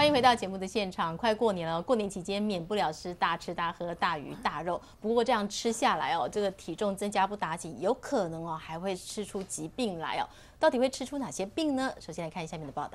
欢迎回到节目的现场。快过年了，过年期间免不了是大吃大喝、大鱼大肉。不过这样吃下来哦，这个体重增加不打紧，有可能哦还会吃出疾病来哦。到底会吃出哪些病呢？首先来看下面的报道。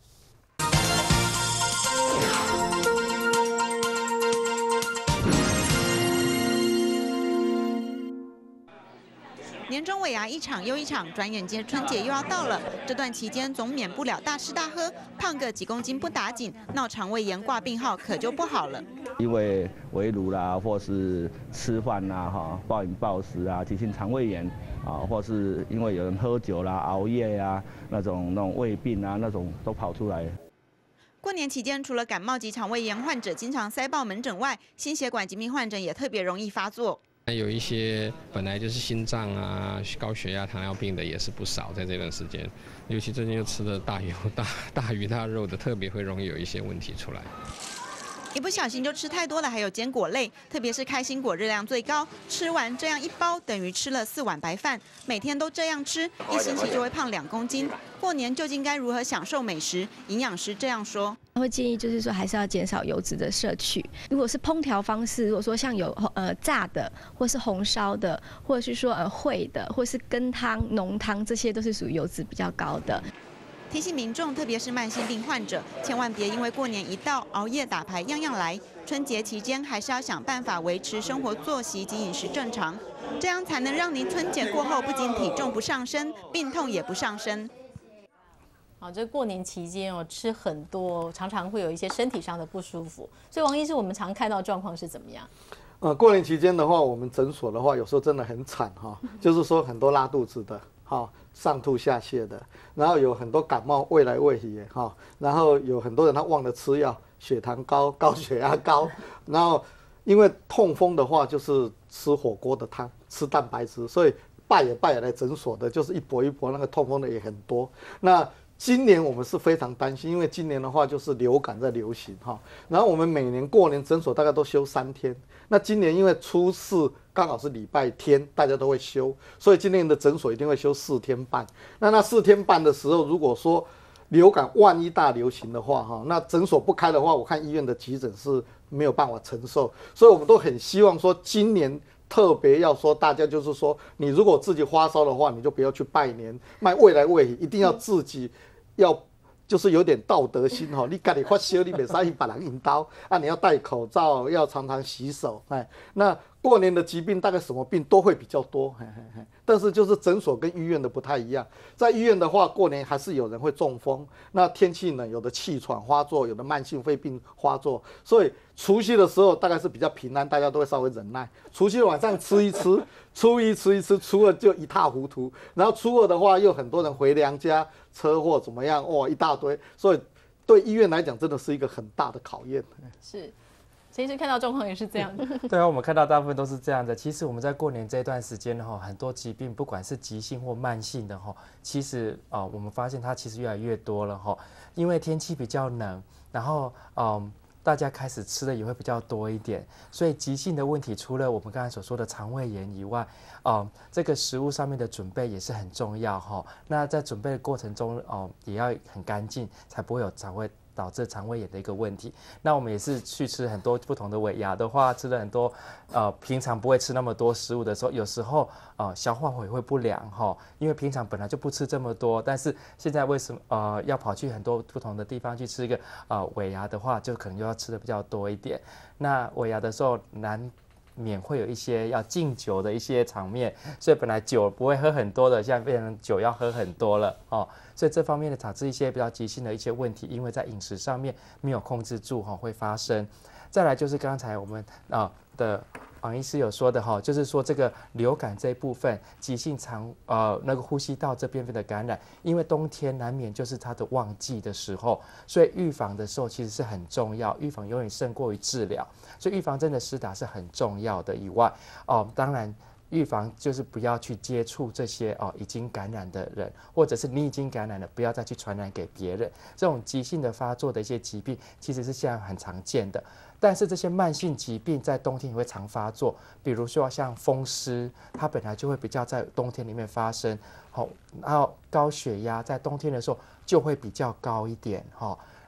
年终尾牙一场又一场，转眼间春节又要到了。这段期间总免不了大吃大喝，胖个几公斤不打紧，闹肠胃炎挂病号可就不好了。 因为围炉啦，或是吃饭啦，暴饮暴食啊，急性肠胃炎啊，或是因为有人喝酒啦、熬夜呀，那种胃病啊，那种都跑出来。 过年期间，除了感冒及肠胃炎患者经常塞爆门诊外，心血管疾病患者也特别容易发作。 有一些本来就是心脏啊、高血压、糖尿病的也是不少，在这段时间，尤其最近又吃的大鱼大肉的，特别会容易有一些问题出来。 一不小心就吃太多了，还有坚果类，特别是开心果热量最高，吃完这样一包等于吃了4碗白饭，每天都这样吃，一星期就会胖2公斤。过年究竟该如何享受美食？营养师这样说。 会建议就是说，还是要减少油脂的摄取。如果是烹调方式，如果说像有炸的，或是红烧的，或者是说烩的，或是羹汤、浓汤，这些都是属于油脂比较高的。 提醒民众，特别是慢性病患者，千万别因为过年一到，熬夜打牌样样来。春节期间还是要想办法维持生活作息及饮食正常，这样才能让您春节过后不仅体重不上升，病痛也不上升。 好，这过年期间哦，吃很多，常常会有一些身体上的不舒服。所以王医师，我们常看到状况是怎么样？ 过年期间的话，我们诊所的话，有时候真的很惨哈，就是说很多拉肚子的，上吐下泻的，然后有很多感冒胃来胃去哈，然后有很多人他忘了吃药，血糖高、高血压高，然后因为痛风的话，就是吃火锅的汤，吃蛋白质，所以拜也来诊所的，就是一波一波，那个痛风的也很多。那今年我们是非常担心，因为今年的话就是流感在流行哈，然后我们每年过年诊所大概都休3天，那今年因为初4刚好是礼拜天，大家都会休，所以今年的诊所一定会休4天半。那4天半的时候，如果说流感万一大流行的话哈，那诊所不开的话，我看医院的急诊是没有办法承受，所以我们都很希望说今年。特别要说，大家就是说，你如果自己发烧的话，你就不要去拜年，卖未来未一定要自己要就是有点道德心哈。你自己发烧，你别使去别人引导啊，你要戴口罩，要常常洗手。那过年的疾病大概什么病都会比较多，但是就是诊所跟医院的不太一样。在医院的话，过年还是有人会中风，那天气冷，有的气喘发作，有的慢性肺病发作，所以除夕的时候大概是比较平安，大家都会稍微忍耐。除夕晚上吃一吃，初一吃一吃，初二就一塌糊涂，然后初二的话又很多人回娘家，车祸怎么样，哇，一大堆，所以对医院来讲真的是一个很大的考验。 是。陈医生看到状况也是这样的。 对啊，我们看到大部分都是这样的。其实我们在过年这段时间很多疾病，不管是急性或慢性的其实我们发现它其实越来越多了因为天气比较冷，然后大家开始吃的也会比较多一点，所以急性的问题除了我们刚才所说的肠胃炎以外，这个食物上面的准备也是很重要那在准备的过程中也要很干净，才不会有导致肠胃炎的一个问题。那我们也是去吃很多不同的尾牙的话，吃了很多平常不会吃那么多食物的时候，有时候消化也会不良因为平常本来就不吃这么多，但是现在为什么要跑去很多不同的地方去吃一个尾牙的话，就可能就要吃的比较多一点。那尾牙的时候难免会有一些要敬酒的一些场面，所以本来酒不会喝很多的，现在变成酒要喝很多了所以这方面的导致一些比较急性的一些问题，因为在饮食上面没有控制住会发生。再来就是刚才我们的王医师有说的就是说这个流感这一部分，急性那个呼吸道这边的感染，因为冬天难免就是它的旺季的时候，所以预防的时候其实是很重要，预防永远胜过于治疗，所以预防针的施打是很重要的以外当然。预防就是不要去接触这些已经感染的人，或者是你已经感染了，不要再去传染给别人。这种急性的发作的一些疾病，其实是现在很常见的。但是这些慢性疾病在冬天也会常发作，比如说像风湿，它本来就会比较在冬天里面发生。然后高血压在冬天的时候就会比较高一点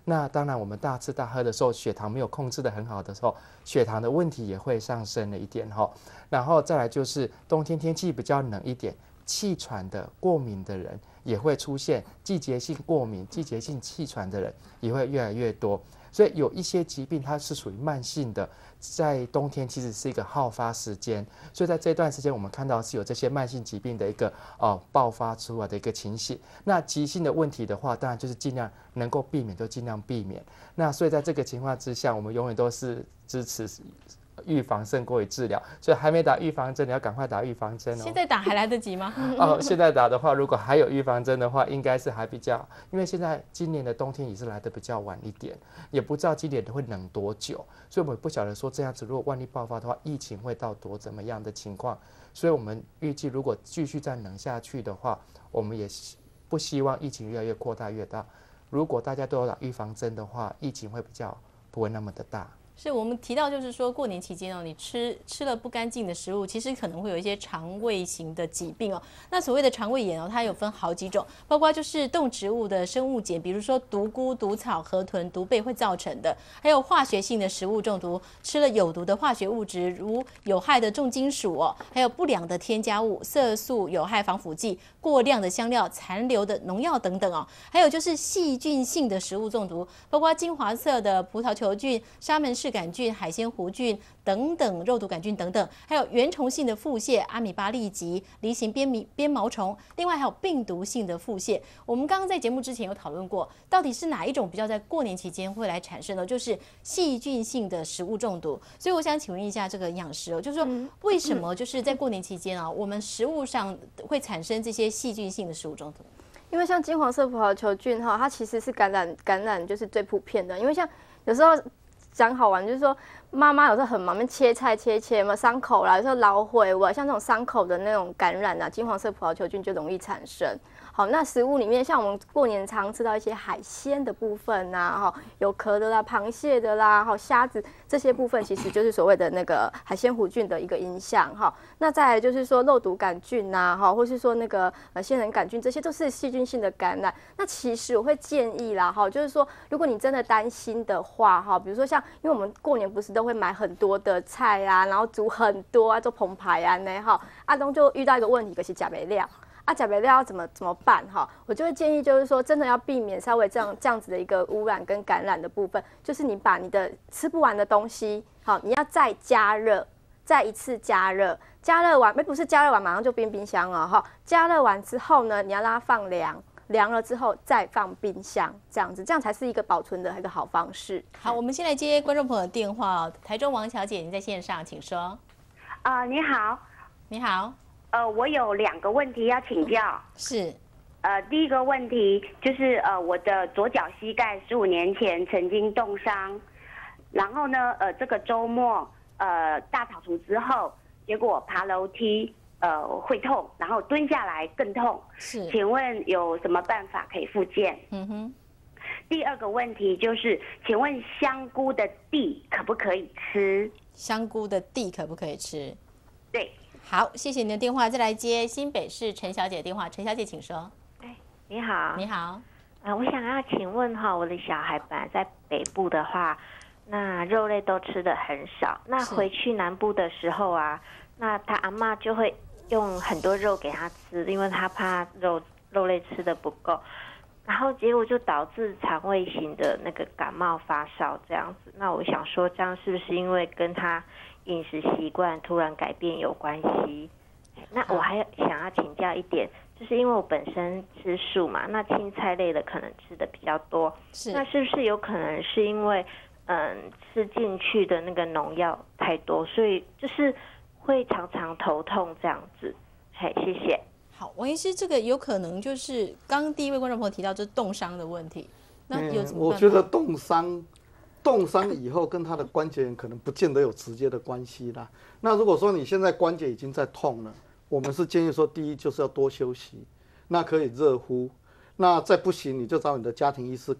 那当然我们大吃大喝的时候，血糖没有控制得很好的时候，血糖的问题也会上升了一点哈。然后再来就是冬天天气比较冷一点，气喘的、过敏的人也会出现，季节性过敏、季节性气喘的人也会越来越多。所以有一些疾病它是属于慢性的，在冬天其实是一个好发时间，所以在这段时间我们看到是有这些慢性疾病的一个爆发出来的一个情形。那急性的问题的话，当然就是尽量能够避免就尽量避免。那所以在这个情况之下，我们永远都是支持预防胜过于治疗，所以还没打预防针，你要赶快打预防针哦。 现在打还来得及吗？ 现在打的话，如果还有预防针的话，应该是还比较，因为现在今年的冬天也是来得比较晚一点，也不知道今年会冷多久，所以我们不晓得说这样子，如果万一爆发的话，疫情会到多怎么样的情况，所以我们预计如果继续再冷下去的话，我们也不希望疫情越来越扩大越大。如果大家都有打预防针的话，疫情会比较不会那么的大。 是我们提到，就是说过年期间哦，你吃了不干净的食物，其实可能会有一些肠胃型的疾病哦。那所谓的肠胃炎哦，它有分好几种，包括就是动植物的生物碱，比如说毒菇、毒草、河豚、毒贝会造成的，还有化学性的食物中毒，吃了有毒的化学物质，如有害的重金属哦，还有不良的添加物、色素、有害防腐剂、过量的香料、残留的农药等等哦。还有就是细菌性的食物中毒，包括金黄色的葡萄球菌、沙门氏杆菌、海鲜弧菌等等，肉毒杆菌等等，还有原虫性的腹泻、阿米巴痢疾、梨形鞭毛虫，另外还有病毒性的腹泻。我们刚刚在节目之前有讨论过，到底是哪一种比较在过年期间会来产生的，就是细菌性的食物中毒。所以我想请问一下这个营养师哦，就是说为什么就是在过年期间啊，我们食物上会产生这些细菌性的食物中毒？ 因为像金黄色葡萄球菌哈，它其实是感染就是最普遍的。因为像有时候讲好玩，就是说妈妈有时候很忙，切菜切嘛，伤口啦，有时候老毁我，像这种伤口的那种感染啊，金黄色葡萄球菌就容易产生。好，那食物里面像我们过年常吃到一些海鲜的部分呐，有壳的啦、螃蟹的啦、虾子这些部分，其实就是所谓的那个海鲜弧菌的一个影响哈。那再来就是说肉毒杆菌呐，或是说那个仙人杆菌，这些都是细菌性的感染。那其实我会建议啦就是说如果你真的担心的话比如说像因为我们过年不是都会买很多的菜啊，然后煮很多做澎湃啊东就遇到一个问题，就是吃不了。吃不了要怎么办我就会建议就是说真的要避免稍微这样子的一个污染跟感染的部分，就是你把你的吃不完的东西你要再加热，再一次加热完不是加热完马上就冰箱了加热完之后呢，你要让它放凉了之后再放冰箱，这样才是一个保存的一个好方式。 好，我们先来接观众朋友的电话台中王小姐，您在线上，请说。 你好。 你好。 我有2个问题要请教。 是。 第一个问题就是我的左脚膝盖15年前曾经冻伤，然后呢这个周末大扫除之后，结果爬楼梯会痛，然后蹲下来更痛。 是。 请问有什么办法可以复健？第二个问题就是，请问香菇的蒂可不可以吃？ 香菇的蒂可不可以吃？ 对。 好，谢谢您的电话。再来接新北市陈小姐的电话，陈小姐请说。 你好。 你好。 我想要请问我的小孩本来在北部的话，那肉类都吃得很少，那回去南部的时候啊，那他阿嬷就会用很多肉给他吃，因为他怕肉类吃得不够，然后结果就导致肠胃型的那个感冒发烧这样子。那我想说，这样是不是因为跟他饮食习惯突然改变有关系？那我还想要请教一点，就是因为我本身吃素嘛，那青菜类的可能吃的比较多，那是不是有可能是因为吃进去的那个农药太多，所以就是会常常头痛这样子？谢谢。 好，王医师，这个有可能就是刚刚第一位观众朋友提到就是冻伤的问题，那有什么办法？ 我觉得冻伤以后跟他的关节炎可能不见得有直接的关系啦。那如果说你现在关节已经在痛了，我们是建议说，第一就是要多休息，那可以热敷，那再不行你就找你的家庭医师看，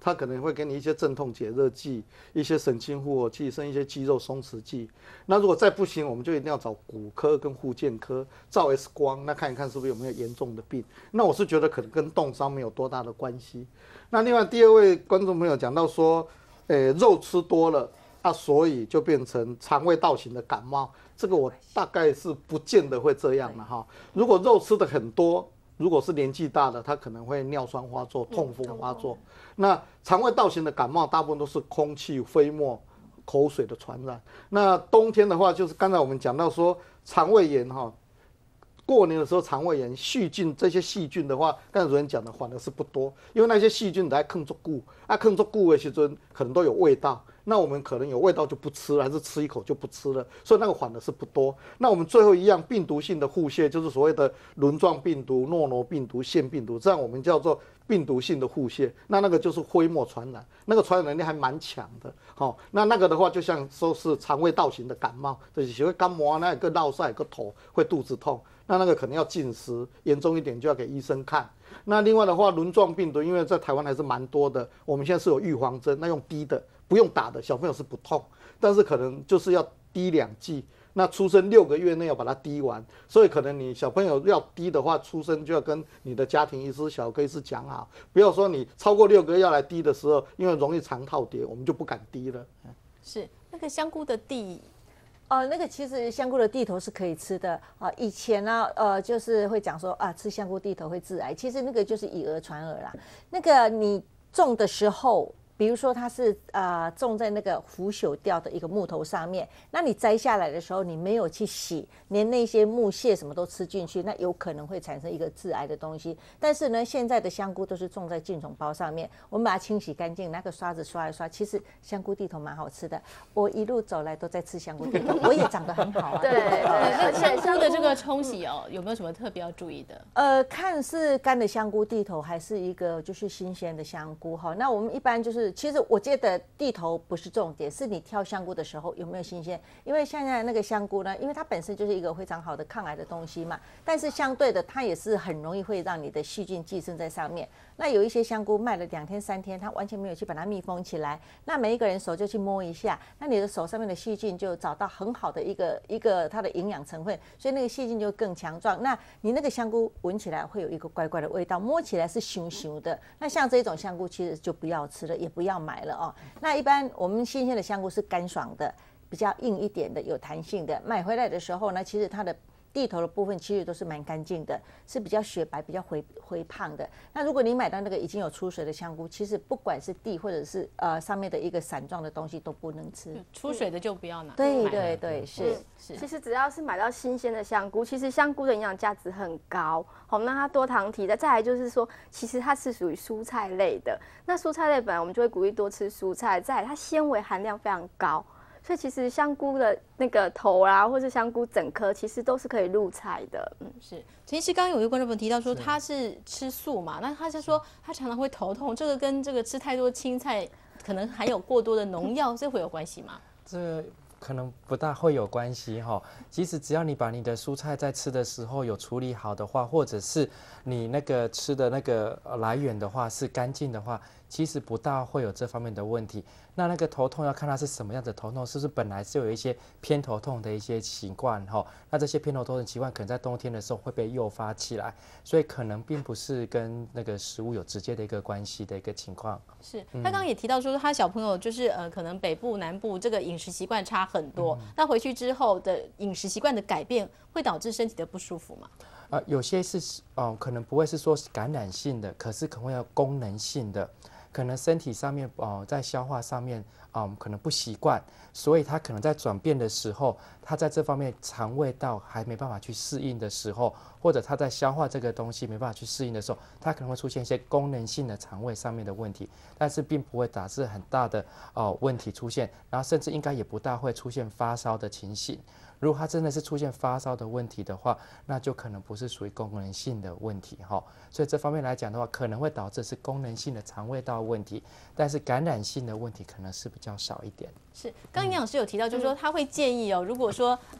它可能会给你一些镇痛解热剂、一些神经复活剂，甚至一些肌肉松弛剂。那如果再不行，我们就一定要找骨科跟复健科照 X 光，那看一看是不是有没有严重的病。那我是觉得可能跟冻伤没有多大的关系。那另外第二位观众朋友讲到说，肉吃多了啊，所以就变成肠胃道型的感冒。这个我大概是不见得会这样了哈。如果肉吃的很多，如果是年纪大的，他可能会尿酸发作、痛风发作。那肠胃道型的感冒大部分都是空气、飞沫、口水的传染。那冬天的话，就是刚才我们讲到说肠胃炎哈，过年的时候肠胃炎细菌这些细菌的话，刚才主任讲的反而是不多，因为那些细菌在坑足久，坑足久的时候可能都有味道。那我们可能有味道就不吃了，还是吃一口就不吃了，所以那个反而是不多。那我们最后一样病毒性的腹泻，就是所谓的轮状病毒、诺罗病毒、腺病毒，这样我们叫做病毒性的腹泻。那个就是飞沫传染，那个传染能力还蛮强的。好，那个的话就像说是肠胃道型的感冒，就是会感冒，那个落腮、个头会肚子痛，那个可能要禁食，严重一点就要给医生看。那另外的话，轮状病毒因为在台湾还是蛮多的，我们现在是有预防针，那用滴的。不用打的，小朋友是不痛，但是可能就是要滴2剂。那出生6个月内要把它滴完，所以可能你小朋友要滴的话，出生就要跟你的家庭医师、小儿科医师讲好，不要说你超过6个月要来滴的时候，因为容易肠套叠，我们就不敢滴了。 是那个香菇的蒂。 那个其实香菇的蒂头是可以吃的啊。以前呢，就是会讲说啊，吃香菇蒂头会致癌，其实那个就是以讹传讹啦。那个你种的时候。比如说它是种在那个腐朽掉的一个木头上面，那你摘下来的时候你没有去洗，连那些木屑什么都吃进去，那有可能会产生一个致癌的东西。但是呢，现在的香菇都是种在净种包上面，我们把它清洗干净，拿个刷子刷一刷，其实香菇蒂头蛮好吃的。我一路走来都在吃香菇蒂头，我也长得很好啊。 对，那香菇的这个冲洗哦，有没有什么特别要注意的？ 看是干的香菇蒂头还是一个就是新鲜的香菇哈。那我们一般就是。其实我觉得蒂头不是重点，是你挑香菇的时候有没有新鲜。因为现在那个香菇呢，因为它本身就是一个非常好的抗癌的东西嘛，但是相对的它也是很容易会让你的细菌寄生在上面。那有一些香菇卖了2天3天，它完全没有去把它密封起来，那每一个人手就去摸一下，那你的手上面的细菌就找到很好的一个它的营养成分，所以那个细菌就更强壮。那你那个香菇闻起来会有一个怪怪的味道，摸起来是熊熊的。那像这种香菇其实就不要吃了，也不要买了哦。那一般我们新鲜的香菇是干爽的，比较硬一点的，有弹性的。买回来的时候呢，其实它的蒂头的部分其实都是蛮干净的，是比较雪白、比较回胖的。那如果你买到那个已经有出水的香菇，其实不管是蒂或者是上面的一个伞状的东西都不能吃， 出水的就不要拿。 对，是。 其实只要是买到新鲜的香菇，其实香菇的营养价值很高。好，那它多糖体的，再来就是说，其实它是属于蔬菜类的。那蔬菜类本来我们就会鼓励多吃蔬菜，再来它纤维含量非常高。所以其实香菇的那个头啊，或是香菇整颗，其实都是可以入菜的。 是。陈医师刚刚有一个观众朋友提到说他是吃素嘛，那他就说他常常会头痛，这个跟这个吃太多青菜，可能含有过多的农药，这会有关系吗？ 这可能不大会有关系哈。其实只要你把你的蔬菜在吃的时候有处理好的话，或者是你那个吃的那个来源的话是干净的话，其实不大会有这方面的问题。那个头痛要看它是什么样的头痛，是不是本来就有一些偏头痛的一些习惯哈？那这些偏头痛的习惯可能在冬天的时候会被诱发起来，所以可能并不是跟那个食物有直接的一个关系的一个情况。 是他刚刚也提到说，他小朋友就是可能北部南部这个饮食习惯差很多，那回去之后的饮食习惯的改变会导致身体的不舒服吗？ 有些是可能不会是说感染性的，可是可能会有功能性的。可能身体上面在消化上面可能不习惯，所以他可能在转变的时候，他在这方面肠胃道还没办法去适应的时候，或者他在消化这个东西没办法去适应的时候，他可能会出现一些功能性的肠胃上面的问题，但是并不会导致很大的问题出现，然后甚至应该也不大会出现发烧的情形。如果他真的是出现发烧的问题的话，那就可能不是属于功能性的问题哈。所以这方面来讲的话，可能会导致是功能性的肠胃道问题，但是感染性的问题可能是比较少一点。 是，刚刚营养师有提到，就是说他会建议如果说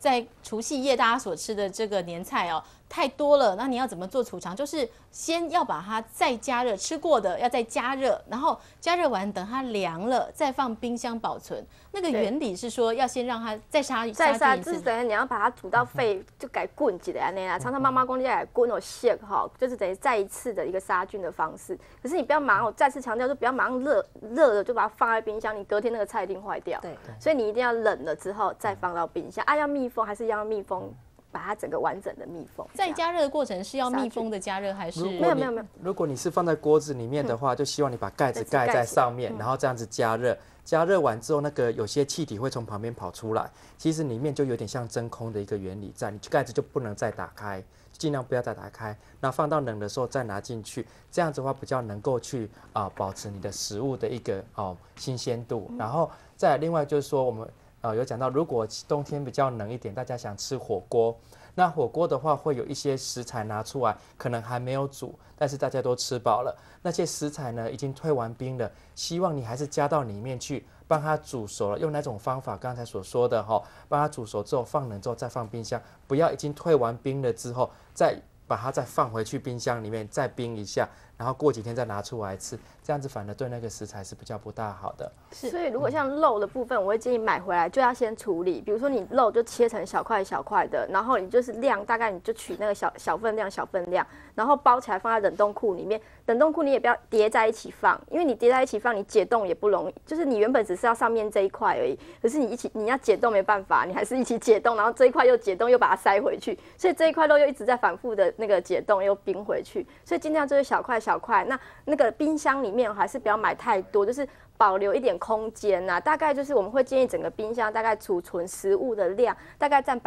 在除夕夜大家所吃的这个年菜哦太多了，那你要怎么做储藏？就是先要把它再加热，吃过的要再加热，然后加热完等它凉了再放冰箱保存。那个原理是说要先让它再杀菌一次， 就是等于你要把它煮到沸，就改滚起来那样。常常妈妈讲你要滚哦卸哈，就是等于再一次的一个杀菌的方式。可是你不要马上，我再次强调，就不要马上热了就把它放在冰箱，你隔天那个菜一定坏掉。对，所以你一定要冷了之后再放到冰箱。要密封还是要密封？把它整个完整的密封。 在加热的过程是要密封的加热还是？ 没有。 如果你是放在锅子里面的话，就希望你把盖子盖在上面，然后这样子加热。加热完之后，那个有些气体会从旁边跑出来，其实里面就有点像真空的一个原理在，你盖子就不能再打开，尽量不要再打开。那放到冷的时候再拿进去，这样子的话比较能够去保持你的食物的一个新鲜度。然后再来另外就是说我们。有讲到，如果冬天比较冷一点，大家想吃火锅，那火锅的话会有一些食材拿出来，可能还没有煮，但是大家都吃饱了，那些食材呢已经退完冰了，希望你还是加到里面去，帮它煮熟了，用那种方法刚才所说的帮它煮熟之后放冷之后再放冰箱，不要已经退完冰了之后再把它再放回去冰箱里面再冰一下，然后过几天再拿出来吃，这样子反而对那个食材是比较不大好的。 所以如果像肉的部分，我会建议买回来就要先处理，比如说你肉就切成小块小块的，然后你就是量大概你就取那个小分量，然后包起来放在冷冻库里面。冷冻库你也不要叠在一起放，因为你叠在一起放，你解冻也不容易。就是你原本只是要上面这一块而已，可是你要解冻没办法，你还是一起解冻，然后这一块又解冻又把它塞回去，所以这一块肉又一直在反复的那个解冻又冰回去，所以尽量就是小块小块。那个冰箱里面还是不要买太多，就是保留一点空间呐。大概就是我们会建议整个冰箱大概储存食物的量大概占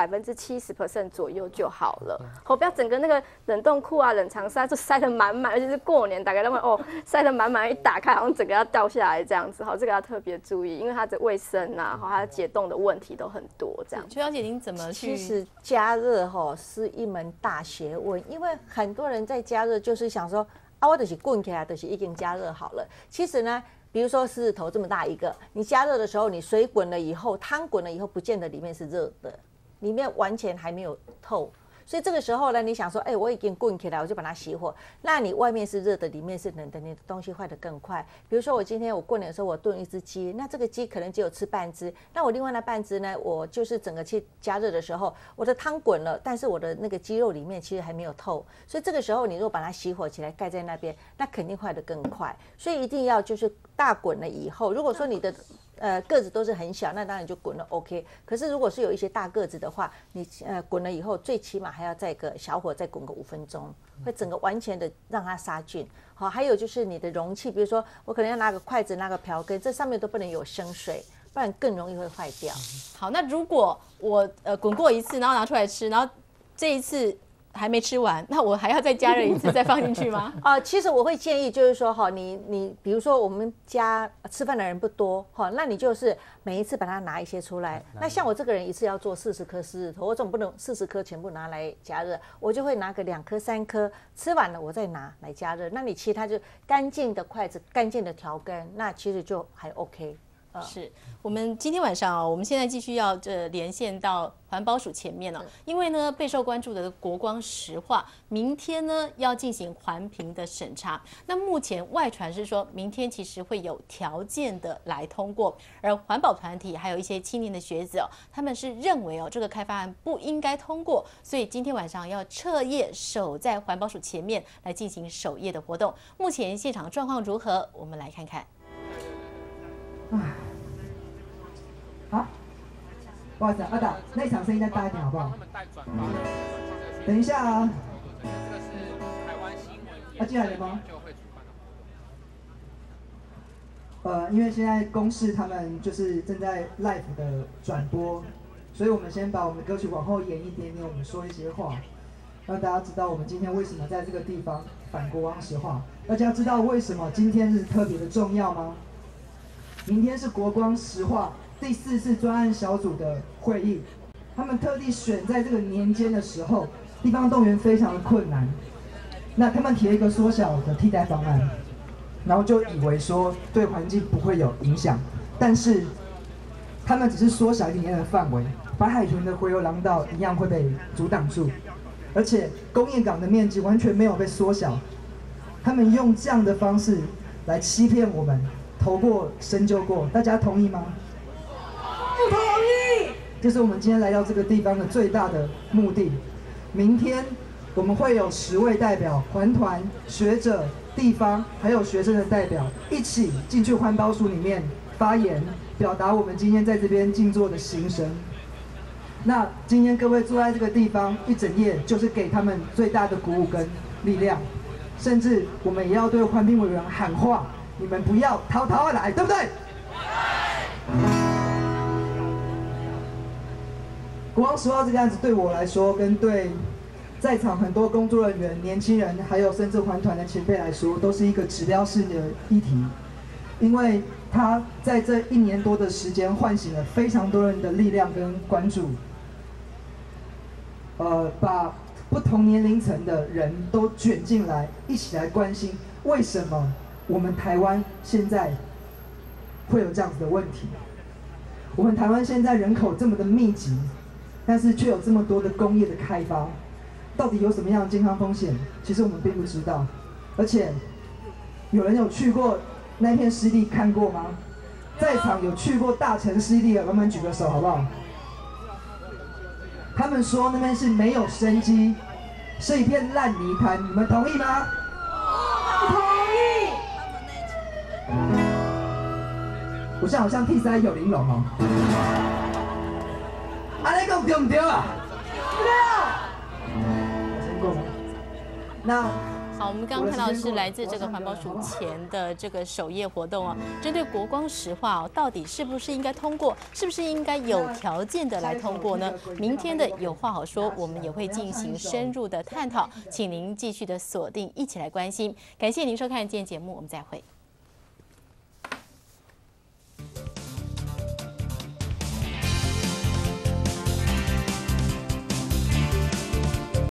70% 左右就好了。不要整个那个冷冻库啊、冷藏室就塞得满满，尤其是过年大概那么塞得满满，一打开好像整个要掉下来这样子。这个要特别注意，因为它的卫生啊、它的解冻的问题都很多这样。 邱小姐，您怎么去？ 其实加热是一门大学问，因为很多人在加热就是想说。我就是滚起来，就是已经加热好了。其实呢，比如说狮子头这么大一个，你加热的时候，你水滚了以后，汤滚了以后，不见得里面是热的，里面完全还没有透。所以这个时候呢，你想说，我已经滚起来，我就把它熄火。那你外面是热的，里面是冷的，你的东西坏得更快。比如说我今天我过年的时候，我炖一只鸡，那这个鸡可能只有吃半只，那我另外那半只呢，我就是整个去加热的时候，我的汤滚了，但是我的那个鸡肉里面其实还没有透。所以这个时候你如果把它熄火起来盖在那边，那肯定坏得更快。所以一定要就是大滚了以后，如果说你的个子都是很小，那当然就滚了 OK。可是如果是有一些大个子的话，你滚了以后，最起码还要再个小火再滚个5分钟，会整个完全的让它杀菌。好，还有就是你的容器，比如说我可能要拿个筷子、拿个瓢羹，这上面都不能有生水，不然更容易会坏掉。 好，那如果我滚过一次，然后拿出来吃，然后这一次还没吃完，那我还要再加热一次再放进去吗？ 其实我会建议就是说你比如说我们家吃饭的人不多那你就是每一次把它拿一些出来。那像我这个人一次要做40颗狮子头，我总不能40颗全部拿来加热，我就会拿个2颗3颗，吃完了我再拿来加热。那你其他就干净的筷子、干净的调羹，那其实就还 OK。 是我们今天晚上我们现在继续要连线到环保署前面因为呢备受关注的国光石化明天呢要进行环评的审查，那目前外传是说明天其实会有条件的来通过，而环保团体还有一些青年的学子他们是认为这个开发案不应该通过，所以今天晚上要彻夜守在环保署前面来进行守夜的活动。目前现场状况如何？我们来看看。 好，不好意思，阿导，那场声音再大一点好不好？等一下啊。进来了吗？因为现在公视他们就是正在 live 的转播，所以我们先把我们的歌曲往后延一点点，我们说一些话，让大家知道我们今天为什么在这个地方反国光石化。大家知道为什么今天是特别的重要吗？明天是国光石化第4次专案小组的会议，他们特地选在这个年间的时候，地方动员非常的困难，那他们提了一个缩小的替代方案，然后就以为说对环境不会有影响，但是他们只是缩小一点点的范围， 白海豚的洄游廊道一样会被阻挡住，而且工业港的面积完全没有被缩小。他们用这样的方式来欺骗我们，投过深究过，大家同意吗？不同意。这是我们今天来到这个地方的最大的目的。明天我们会有10位代表，环团、学者、地方还有学生的代表一起进去环保署里面发言，表达我们今天在这边静坐的心声。那今天各位坐在这个地方一整夜，就是给他们最大的鼓舞跟力量。甚至我们也要对环评委员喊话：你们不要逃来，对不对？国光10号这个案子对我来说，跟对在场很多工作人员、年轻人，还有甚至环团的前辈来说，都是一个指标式的议题，因为他在这1年多的时间，唤醒了非常多人的力量跟关注，把不同年龄层的人都卷进来，一起来关心为什么我们台湾现在会有这样子的问题。我们台湾现在人口这么的密集，但是却有这么多的工业的开发，到底有什么样的健康风险？其实我们并不知道。而且，有人有去过那片湿地看过吗？在场有去过大城湿地的，慢慢举个手好不好？他们说那边是没有生机，是一片烂泥滩，你们同意吗？不同意。我现在好像替塞有玲珑哦。安尼讲对不对啊？对。成功。那。 好，我们刚刚看到的是来自这个环保署前的这个首页活动哦，针对国光10号到底是不是应该通过，是不是应该有条件的来通过呢？明天的有话好说，我们也会进行深入的探讨，请您继续的锁定，一起来关心。感谢您收看今天节目，我们再会。